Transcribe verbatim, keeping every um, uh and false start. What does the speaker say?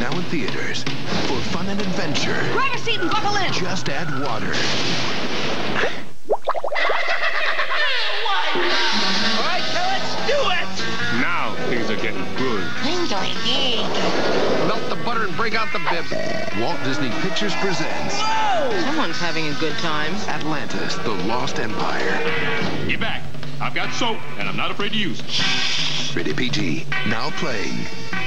Now in theaters. For fun and adventure. Grab a seat and buckle in. Just add water. All right, now let's do it! Now things are getting good. Melt the butter and break out the bib. Walt Disney Pictures presents Whoa! Someone's having a good time. Atlantis, the Lost Empire. Get back. I've got soap, and I'm not afraid to use it. Rated P G. Now playing.